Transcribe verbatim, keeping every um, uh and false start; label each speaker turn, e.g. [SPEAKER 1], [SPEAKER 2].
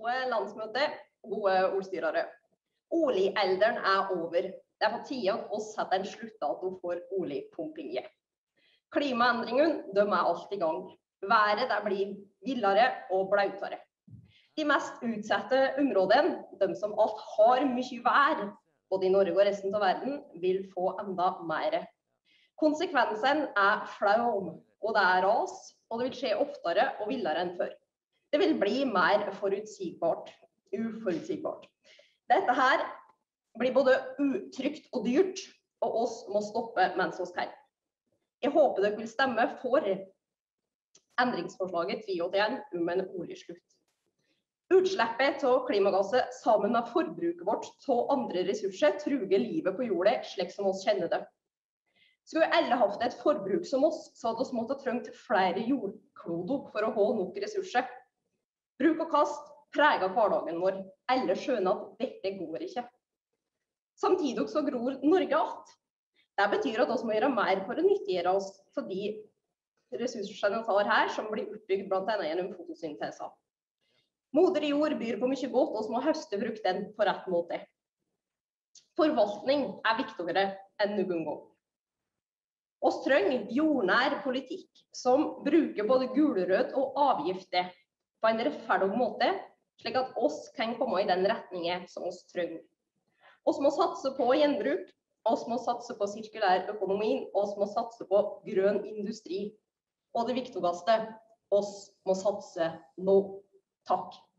[SPEAKER 1] Gode landsmøte, gode ordstyrere. Oljealderen er over. Det er på tide at oss setter en sluttdato for oljepumpinget. Klimaendringene, de er alt i gang. Været det blir villere og blautere. De mest utsatte områdene, de som alt har mye vær, både i Norge og resten av verden, vil få enda mer. Konsekvensen er flaum, og det er ras, og det vil skje oftere og villere enn før. Det vil bli mer forutsigbart, uforutsigbart. Dette her blir både utrygt og dyrt, og oss må stoppe mens oss kan. Jeg håper dere vil stemme for endringsforslaget tre åtte en om en oljeslutt. Utslippet av klimagasser sammen med forbruket vårt av andre ressurser truger livet på jorda slik som oss kjenner det. Skulle alle haft et forbruk som oss, så hadde oss måttet trengt flere jordkloder for å ha nok ressurser. Bruk og kast preger hverdagen vår, alle skjønner at dette går ikke. Samtidig så gror Norge alt. Det betyr at vi må gjøre mer for å nyttiggjøre oss til de ressursene vi har her, som blir utbygd blant annet gjennom fotosyntese. Moder jord byr på mye godt, og vi må høste frukten på rett måte. Forvaltning er viktigere enn noen gang. Vi trenger jordnær politikk som bruker både gulrøtt og avgifter på en rettferdig måte, slik at oss kan komme i den retningen som oss trenger. Oss må satse på gjenbruk, oss må satse på sirkulær økonomi, oss må satse på grønn industri. Og det viktigste, oss må satse nå. Takk.